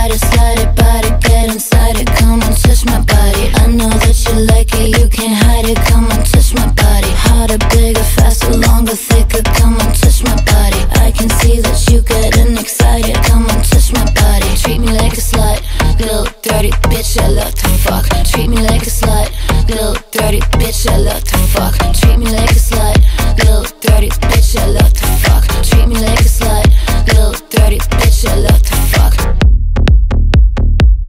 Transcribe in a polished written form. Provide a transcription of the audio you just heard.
slide it, body, get inside it. Come on, touch my body. I know that you like it, you can't hide it. Come on, touch my body. Harder, bigger, faster, longer, thicker. Come on, touch my body. I can see that you getting excited. Come on, touch my body. Treat me like a slut, little dirty bitch. I love